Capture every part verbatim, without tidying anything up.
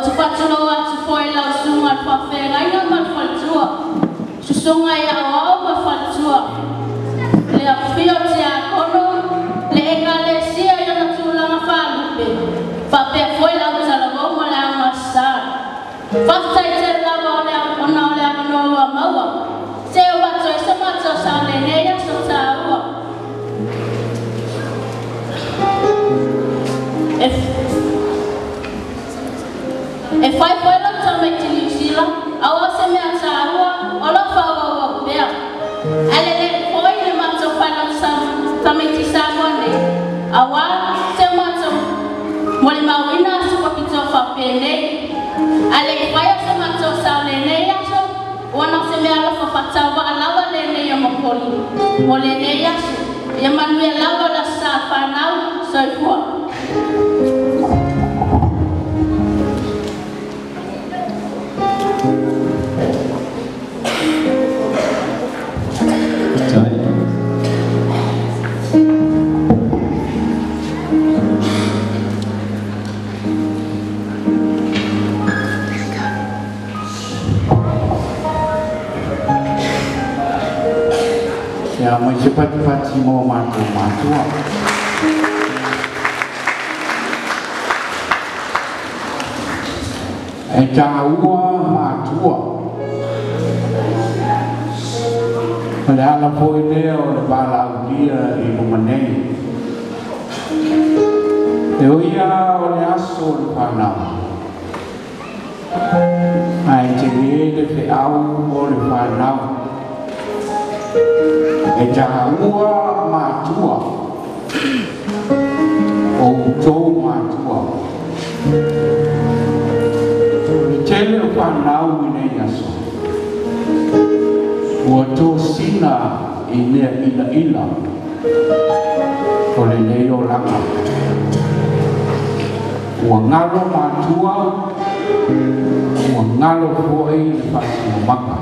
tu patsulo atu foi lau sunga whawhenga ina mal whaltua. Susunga ia o ma whaltua. Le a whio te a kono, le eka le sia ia na tūlanga whalupe. Whapea foi lau talamo ma le ama star. Whaftai te lawa o le ona o le ama noa maua. Se o wato e sa mato sa le neia so ta ua. If if I follow to make New Zealand, I was a man Sarua, all of our work there. And then for the matter of finance, some committee Saturday. I want some matter Molima winners to put it off a penny. And then fire some matter of Saturday, one of the men of Fatawa, another lady, Yamokoli, Molene, Yamanuel Lava, the Safa now, so what? Ya, mai cepat-cepat si mau matu-matu. E taua matua. Le ala foi leo le bala dia i kumanei. E oia o le aso le whanau. Ai te le fe au o le whanau. E taua matua. O tō matua. Tele o whanau i nei aso. Ua tō sina i mea ila ila. O le nei o langa. Ua ngalo matua. Ua ngalo hoi le pasi o maka.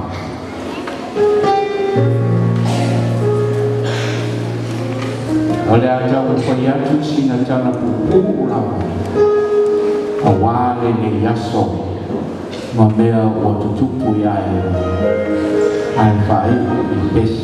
O le atau whai atu sina tana pupu ulawa. A wale nei aso. Ma mea o tutupu ia e ai whai i pesi.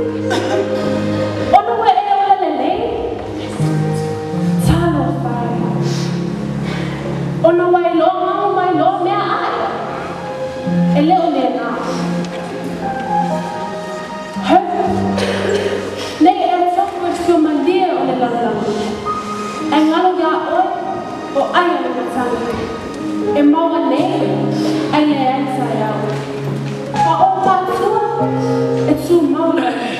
Ono we e ola le le. Talo whai. Ono wai lo ngau mai lo mea ai. E leo le ngā. Hau. Nei e whaku e tio mandia o le langalangu. E ngalo ngā oi o aia le matanga. E maua nei, ai le ansa iau. Ka o patua, e tū maua